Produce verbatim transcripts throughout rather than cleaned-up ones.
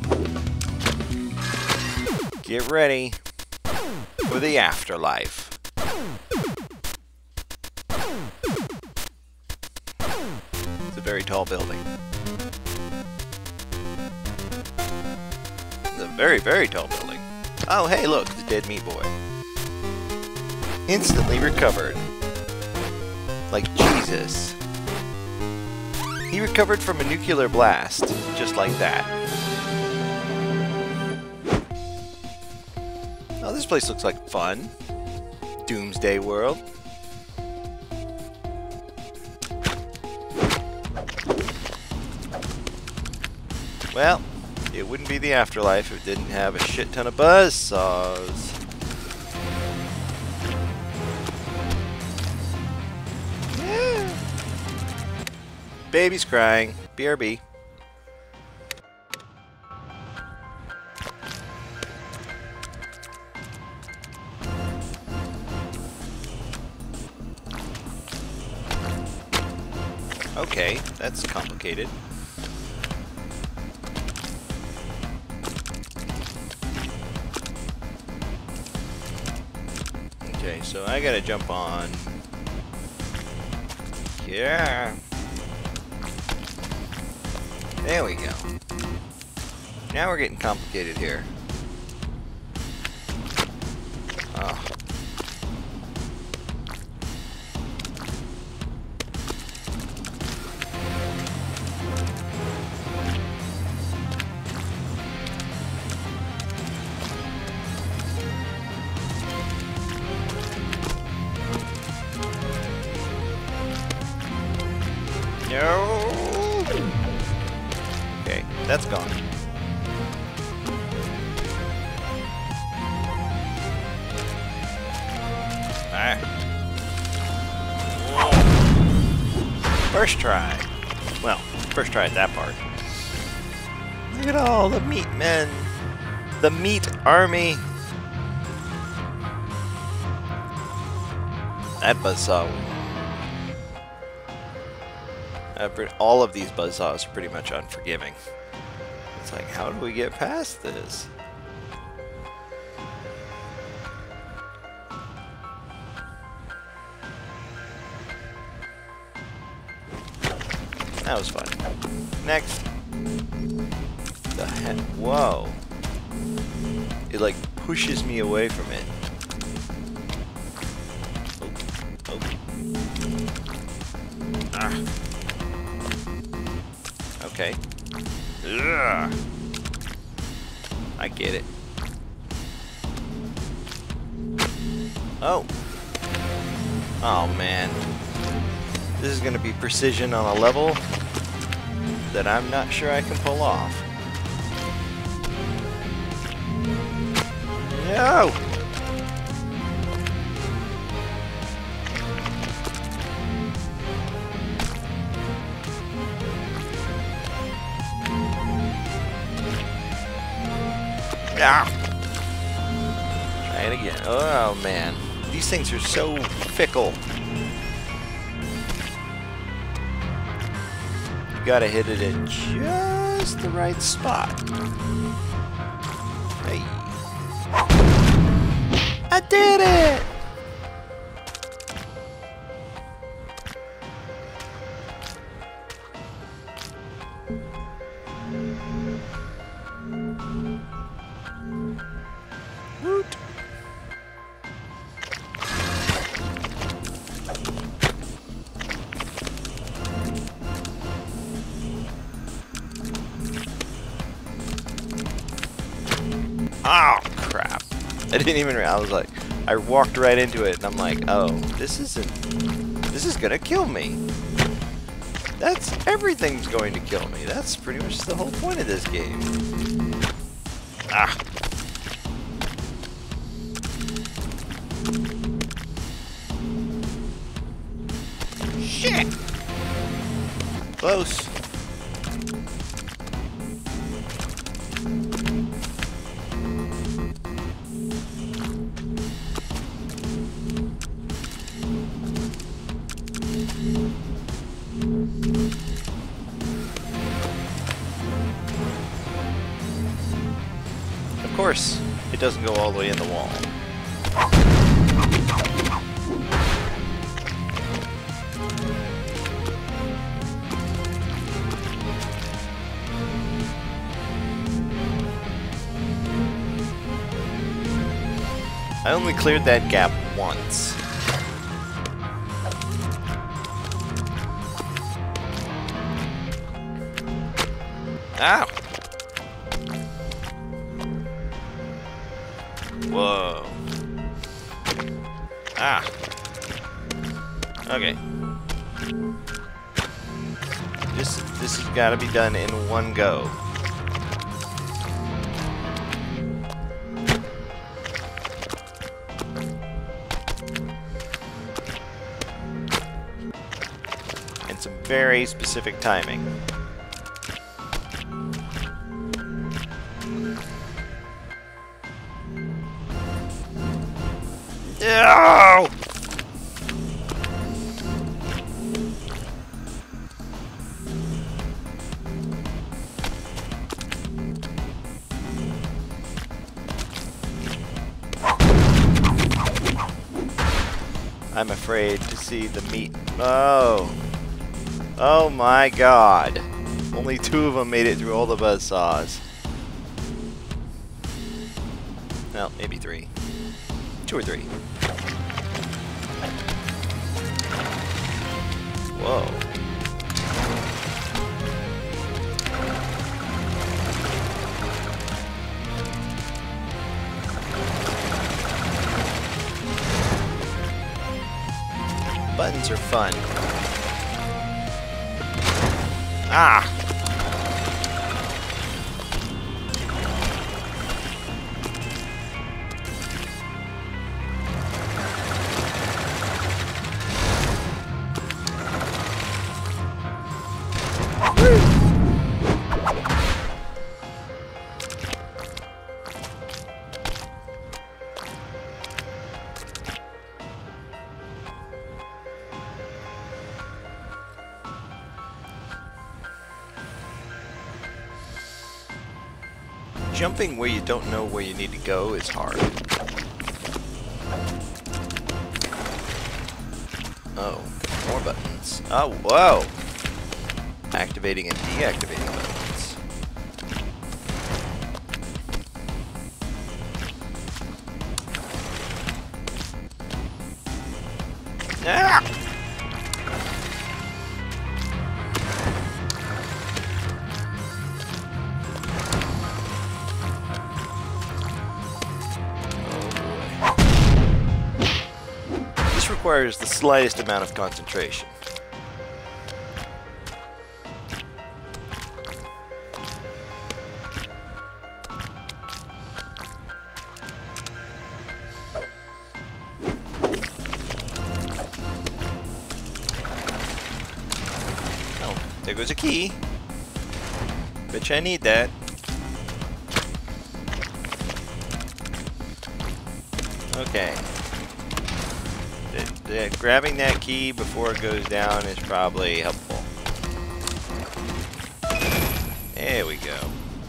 Get ready for the afterlife. It's a very tall building. It's a very, very tall building. Oh, hey, look, the dead meat boy. Instantly recovered. Like Jesus. He recovered from a nuclear blast, just like that. Oh, this place looks like fun. Doomsday World. Well, it wouldn't be the afterlife if it didn't have a shit ton of buzzsaws. Yeah. Baby's crying. B R B. Okay, that's complicated. Okay, so I gotta jump on. Yeah. There we go. Now we're getting complicated here. Oh. No. Okay, that's gone. Alright. First try. Well, first try at that part. Look at all the meat men. The meat army. That buzzsaw. Uh, all of these buzzsaws are pretty much unforgiving. It's like, how do we get past this? That was fun. Next. The heck? Whoa. It like pushes me away from it. Oh. Oh. Ah. Okay. Ugh. I get it. Oh. Oh man. This is gonna be precision on a level that I'm not sure I can pull off. No! Ah. Try it again. Oh man, these things are so fickle. You gotta hit it in just the right spot. Hey. I did it! Woot. Oh crap. I didn't even I was like I walked right into it and I'm like, oh, this isn't this is gonna kill me. That's everything's going to kill me. That's pretty much the whole point of this game. Ah. Shit! Close. course, it doesn't go all the way in the wall. I only cleared that gap once. Ow! Whoa. Ah. Okay. This this has got to be done in one go. And some very specific timing. No! I'm afraid to see the meat. Oh. Oh my god. Only two of them made it through all the buzzsaws. Well, maybe three. Two or three. Whoa. Buttons are fun. Ah! Jumping where you don't know where you need to go is hard. Oh, more buttons. Oh, whoa! Activating and deactivating buttons. Ah! Requires the slightest amount of concentration. Oh, there goes a key. Bet you I need that. Okay. Yeah, grabbing that key before it goes down is probably helpful. There we go.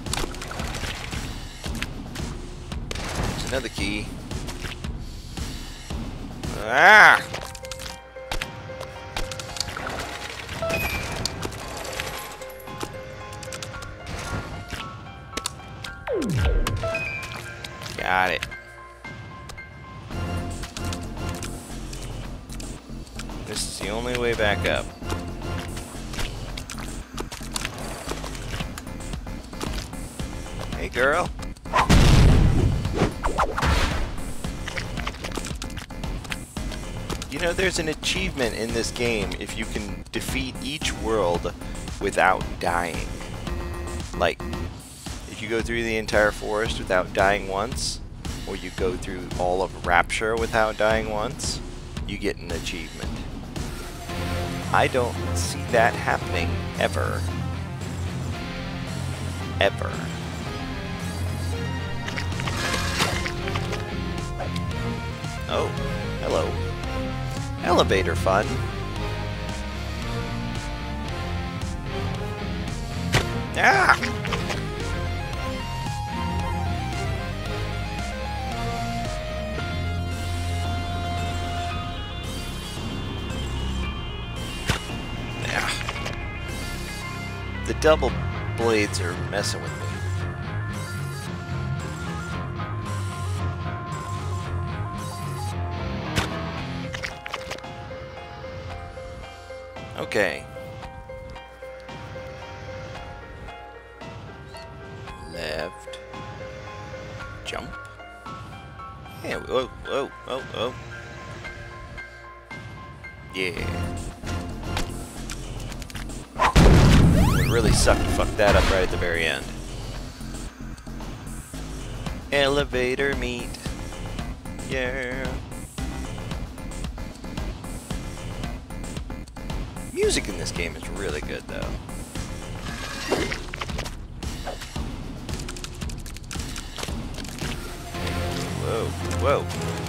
There's another key. Ah! Got it. This is the only way back up. Hey, girl. You know, there's an achievement in this game if you can defeat each world without dying. Like, if you go through the entire forest without dying once, or you go through all of Rapture without dying once, you get an achievement. I don't see that happening ever. Ever. Oh, hello. Elevator fun. Ah! double blades are messing with me. Okay. Left. Jump. Yeah, whoa, whoa, whoa, whoa. Yeah. Would really suck to fuck that up right at the very end. Elevator meet. Yeah. Music in this game is really good, though. Whoa, whoa.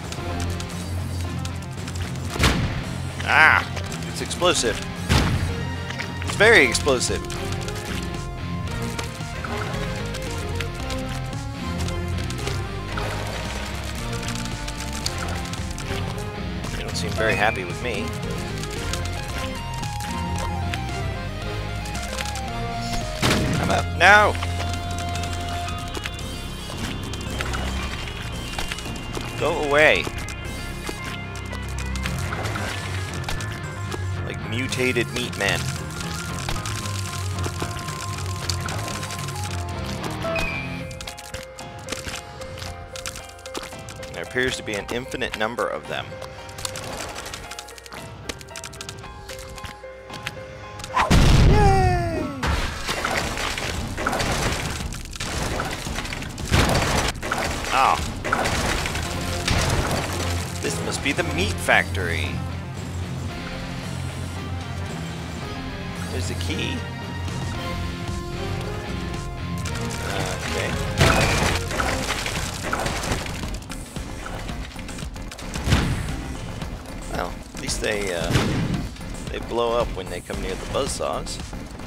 Ah! It's explosive. It's very explosive. They don't seem very happy with me. I'm up. No! Go away. Like mutated meat men. There appears to be an infinite number of them. Yay! Oh. This must be the meat factory. There's the key. Okay. Well, at least they uh, they blow up when they come near the buzzsaws.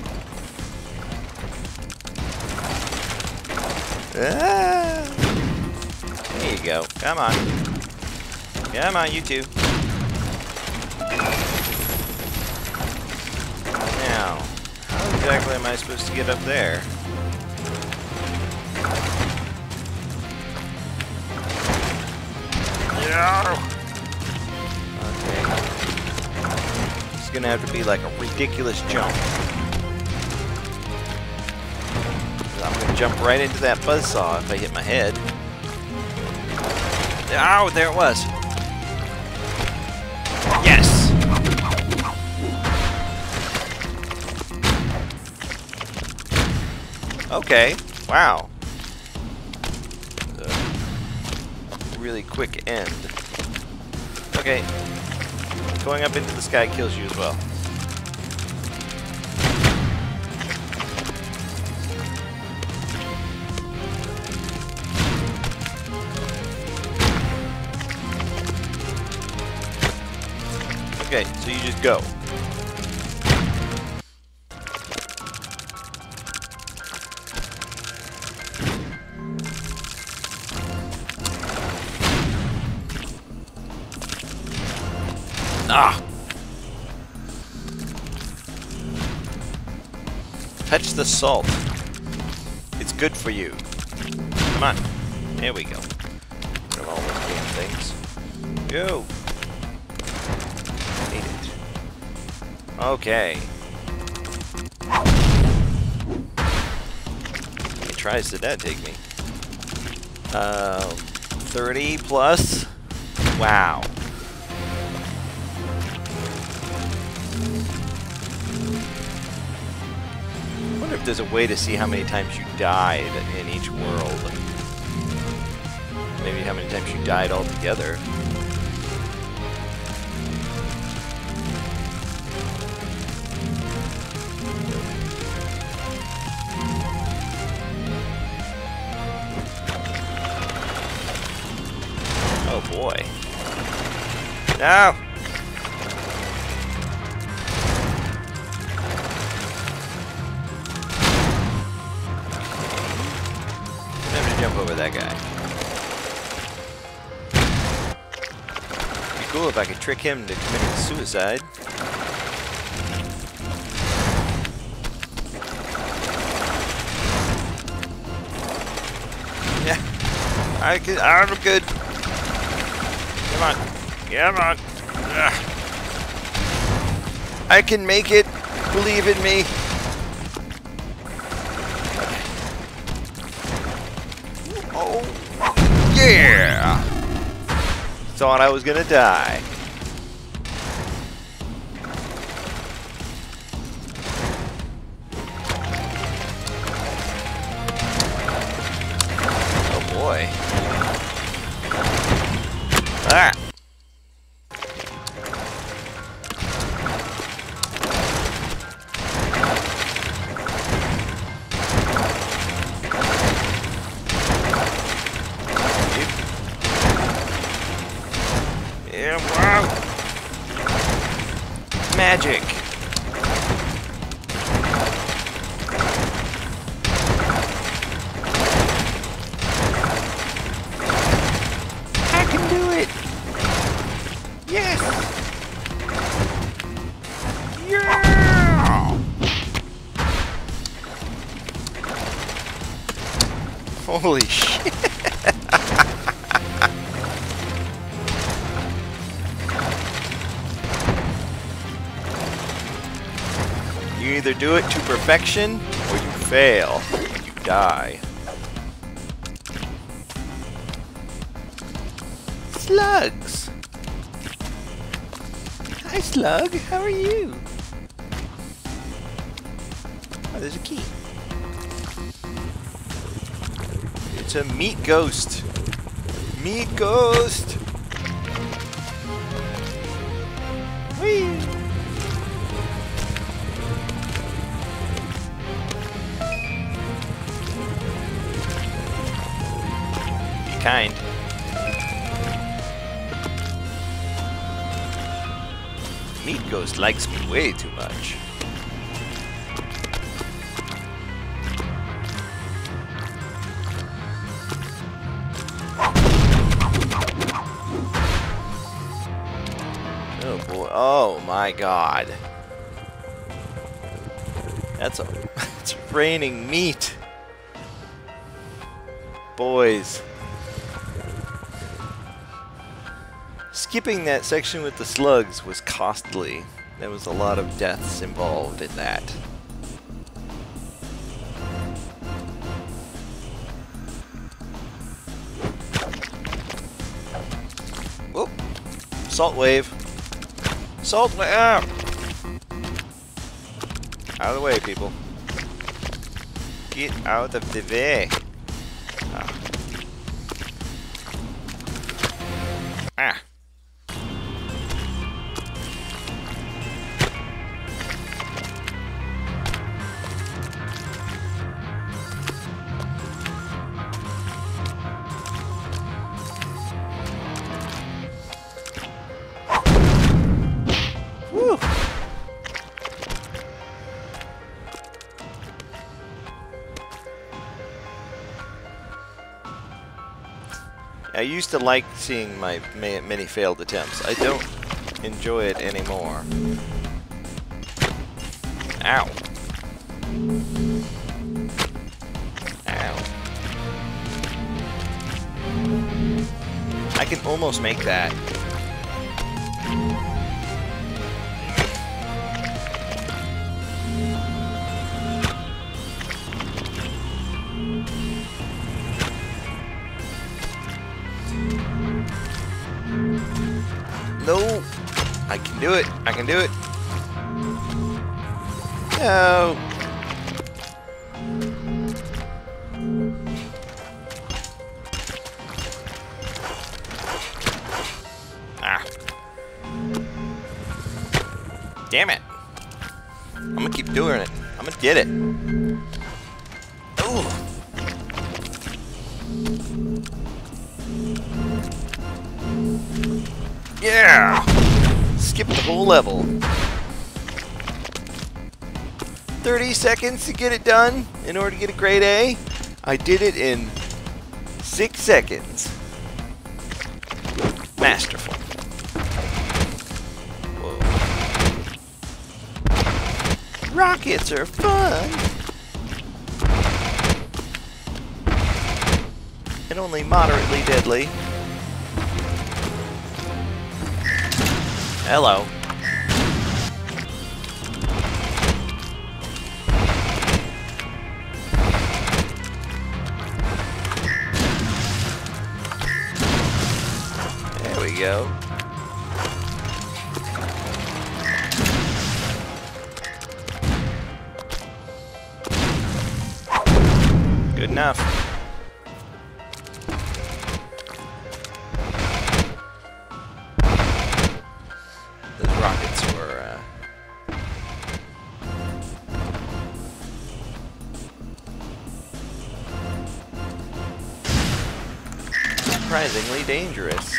Ah! There you go. Come on. Come on, you two. Now, how exactly am I supposed to get up there? No! Okay. It's gonna have to be like a ridiculous jump. I'm gonna jump right into that buzzsaw if I hit my head. Oh, there it was. Yes! Okay. Wow. A really quick end. Okay. Going up into the sky kills you as well. Okay, so you just go. Ah! Touch the salt. It's good for you. Come on. There we go. Rid of all those damn things. Go! Made it. Okay. How many tries did that take me? Um, thirty plus? Wow. I wonder if there's a way to see how many times you died in each world. Maybe how many times you died altogether. Oh boy. No! Never jump over that guy. It'd be cool if I could trick him to committing suicide. I can, I'm good. Come on. Come on. Ugh. I can make it. Believe in me. Oh, yeah! Thought I was gonna die. Oh boy. Ah! Yeah, wow! Magic! I can do it! Yes! Yeah! Holy shit! You either do it to perfection, or you fail, and you die. Slugs! Hi, Slug. How are you? Oh, there's a key. It's a meat ghost. Meat ghost! Whee! Kind. Meat Ghost likes me way too much. Oh boy! Oh my God! That's a. It's raining meat, boys. Skipping that section with the slugs was costly. There was a lot of deaths involved in that. Whoop! Salt wave. Salt wave! Ah! Out of the way, people. Get out of the way. Ah. Ah. Woo. I used to like seeing my ma many failed attempts. I don't enjoy it anymore. Ow. Ow. I can almost make that. No! I can do it! I can do it! No! Ah. Damn it! I'm gonna keep doing it. I'm gonna get it. Ooh! Yeah! Skip the whole level. thirty seconds to get it done in order to get a grade A. I did it in six seconds. Masterful. Whoa. Rockets are fun. and only moderately deadly. Hello. There we go. Good enough. Those rockets were, uh... surprisingly dangerous.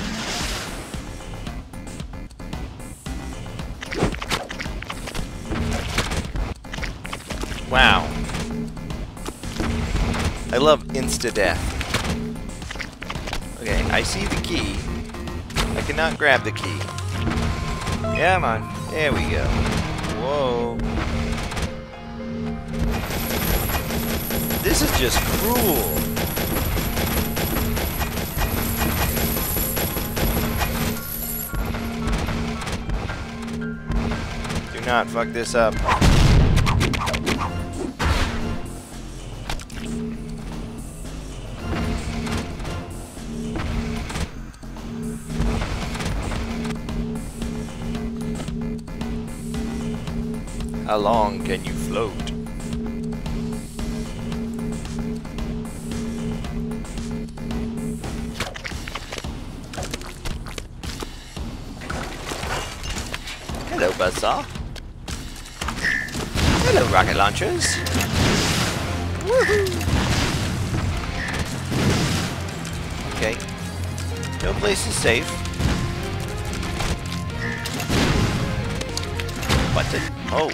Wow. I love insta-death. Okay, I see the key. I cannot grab the key. Come on. There we go. Whoa. This is just cruel. Do not fuck this up. How long can you float? Hello, Buzzsaw. Hello, rocket launchers. Woohoo! Okay. No place is safe. What the? Oh.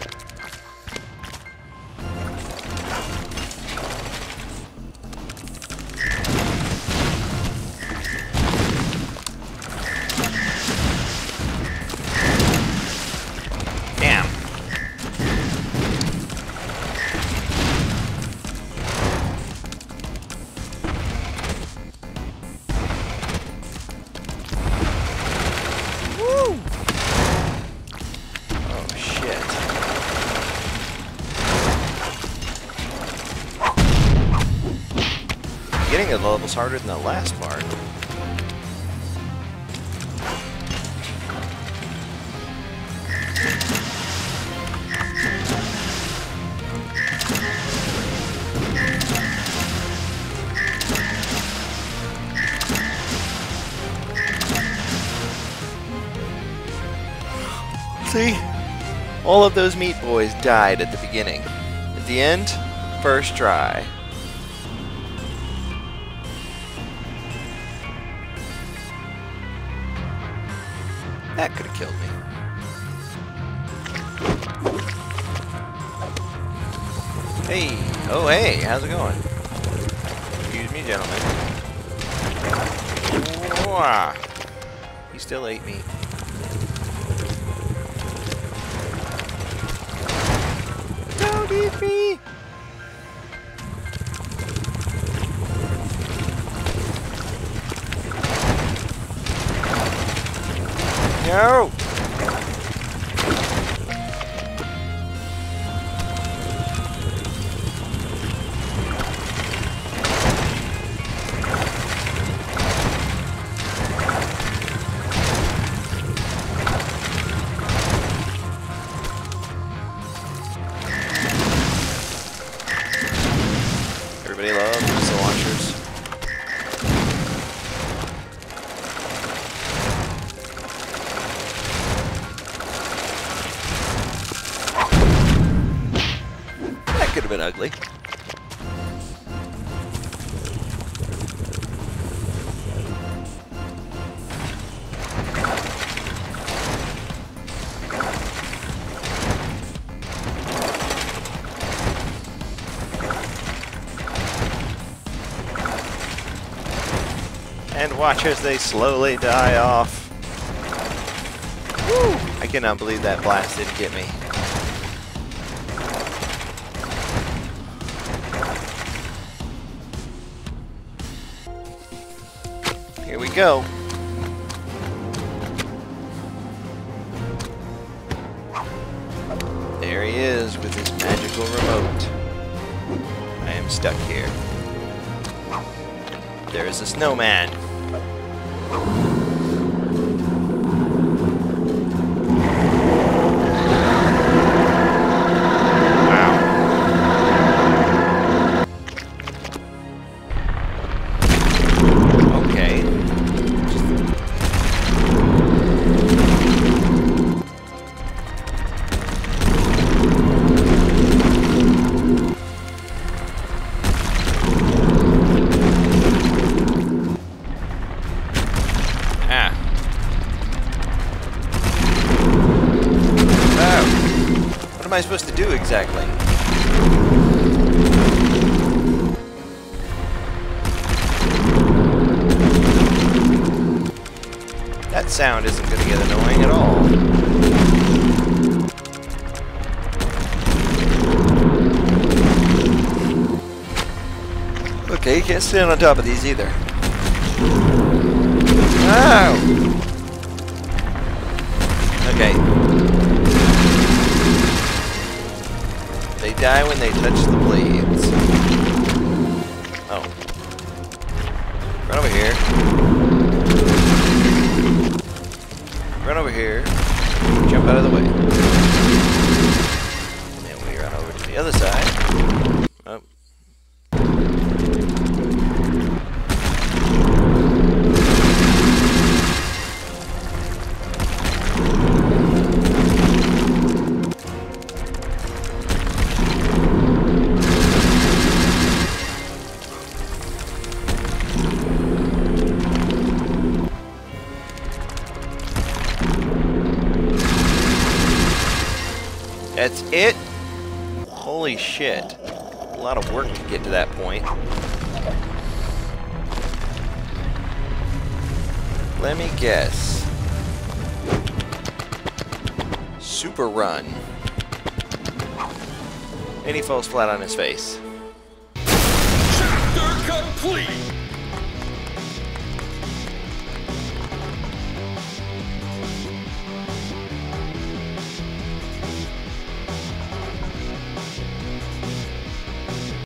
Getting the levels harder than the last part. See? All of those Meat Boys died at the beginning. At the end, first try. That could have killed me. Hey! Oh, hey! How's it going? Excuse me, gentlemen. Whoa. He still ate me. Don't eat me! No! Everybody loves missile launchers. Could have been ugly. And watch as they slowly die off. Woo! I cannot believe that blast didn't get me. Here we go. There he is with his magical remote. I am stuck here. There is a snowman. What am I supposed to do exactly? That sound isn't going to get annoying at all. Okay, you can't stand on top of these either. Ow! Okay. They die when they touch the blades. Oh. Run over here. Run over here. Jump out of the way. And we run over to the other side. Oh. That's it? Holy shit. A lot of work to get to that point. Let me guess. Super run. And he falls flat on his face.